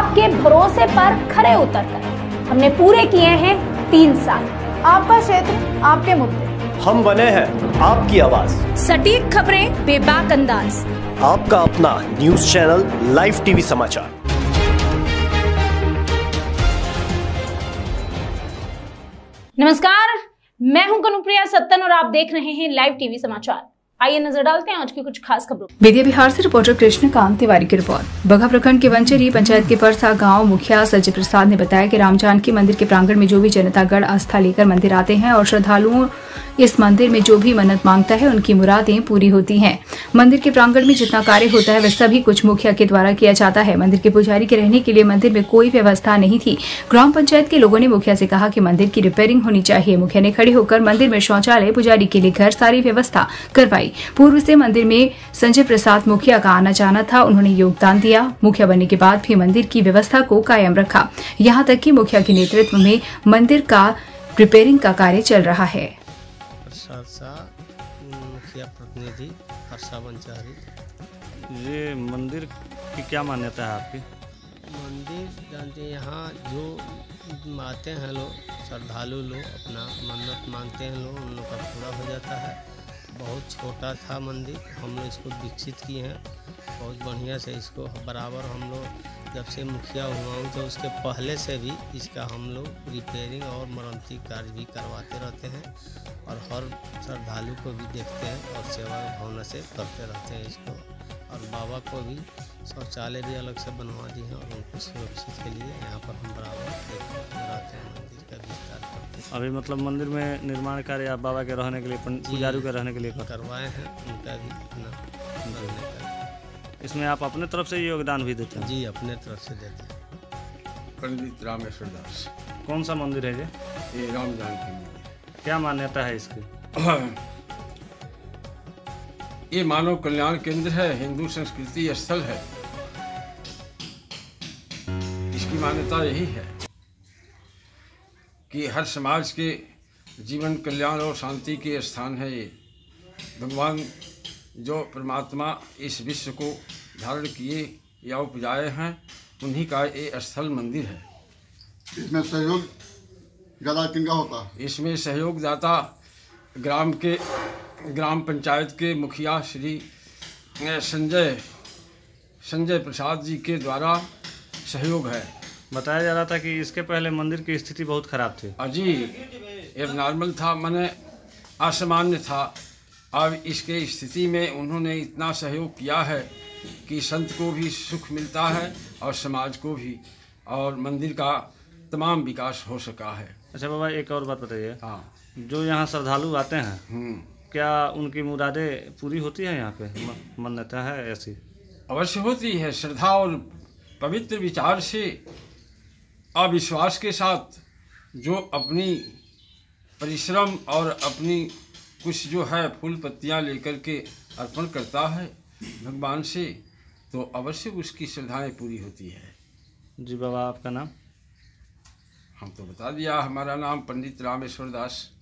आपके भरोसे पर खरे उतरकर हमने पूरे किए हैं 3 साल। आपका क्षेत्र, आपके मुद्दे, हम बने हैं आपकी आवाज। सटीक खबरें, बेबाक अंदाज, आपका अपना न्यूज चैनल लाइव टीवी समाचार। नमस्कार, मैं हूं कनुप्रिया सत्तन और आप देख रहे हैं लाइव टीवी समाचार। आइए नजर डालते हैं आज की कुछ खास खबरों। विदिया बिहार से रिपोर्टर कृष्णकांत तिवारी की रिपोर्ट। बगहा प्रखंड के वंचरी पंचायत के परसा गांव मुखिया सज्जय प्रसाद ने बताया कि राम जानकी मंदिर के प्रांगण में जो भी जनतागण आस्था लेकर मंदिर आते हैं और श्रद्धालुओं इस मंदिर में जो भी मन्नत मांगता है उनकी मुरादें पूरी होती हैं। मंदिर के प्रांगण में जितना कार्य होता है वह सभी कुछ मुखिया के द्वारा किया जाता है। मंदिर के पुजारी के रहने के लिए मंदिर में कोई व्यवस्था नहीं थी। ग्राम पंचायत के लोगों ने मुखिया से कहा कि मंदिर की रिपेयरिंग होनी चाहिए। मुखिया ने खड़े होकर मंदिर में शौचालय, पुजारी के लिए घर, सारी व्यवस्था करवाई। पूर्व से मंदिर में संजय प्रसाद मुखिया का आना जाना था, उन्होंने योगदान दिया। मुखिया बनने के बाद भी मंदिर की व्यवस्था को कायम रखा। यहाँ तक कि मुखिया के नेतृत्व में मंदिर का रिपेयरिंग का कार्य चल रहा है। मुखिया प्रतिनिधि परसा वंचारी। ये मंदिर की क्या मान्यता है आपकी? मंदिर जानते हैं, यहाँ जो आते हैं लोग, श्रद्धालु लोग अपना मन्नत मांगते हैं लोग, उन लोग का पूरा हो जाता है। बहुत छोटा था मंदिर, हम लोग इसको विकसित किए हैं बहुत बढ़िया से। इसको बराबर हम लोग जब से मुखिया हुआ हूँ तो उसके पहले से भी इसका हम लोग रिपेयरिंग और मरम्मती कार्य भी करवाते रहते हैं और हर श्रद्धालु को भी देखते हैं और सेवा भावना से करते रहते हैं इसको। और बाबा को भी शौचालय भी अलग से बनवा दी है और उनको सुरक्षित के लिए यहाँ पर हम बराबर रहते हैं, मंदिर का विस्तार करते हैं। अभी मतलब मंदिर में निर्माण कार्य आप बाबा के रहने के लिए, पुजारी के रहने के लिए करवाए हैं, उनका भी अपना रहने का। इसमें आप अपने तरफ से योगदान भी देते हैं? जी, अपने तरफ से देते हैं। पंडित रामेश्वर दास। कौन सा मंदिर है ये राम जानकी मंदिर। क्या मान्यता है इसकी? ये मानव कल्याण केंद्र है, हिंदू संस्कृति स्थल है। इसकी मान्यता यही है कि हर समाज के जीवन कल्याण और शांति के स्थान है ये। भगवान जो परमात्मा इस विश्व को धारण किए या उपजाए हैं, उन्हीं का ये स्थल मंदिर है। इसमें सहयोग ज़्यादा किनका होता है? इसमें सहयोगदाता ग्राम पंचायत के मुखिया श्री संजय प्रसाद जी के द्वारा सहयोग है। बताया जा रहा था कि इसके पहले मंदिर की स्थिति बहुत खराब थी। जी, एबनॉर्मल था, माने असामान्य था। अब इसके स्थिति में उन्होंने इतना सहयोग किया है कि संत को भी सुख मिलता है और समाज को भी, और मंदिर का तमाम विकास हो सका है। अच्छा बाबा, एक और बात बताइए। हाँ, जो यहाँ श्रद्धालु आते हैं, क्या उनकी मुरादें पूरी होती है? यहाँ पे मान्यता है ऐसी? अवश्य होती है। श्रद्धा और पवित्र विचार से अविश्वास के साथ जो अपनी परिश्रम और अपनी कुछ जो है फूल पत्तियाँ लेकर के अर्पण करता है भगवान से, तो अवश्य उसकी श्रद्धाएं पूरी होती है। जी बाबा, आपका नाम? हम तो बता दिया, हमारा नाम पंडित रामेश्वर दास।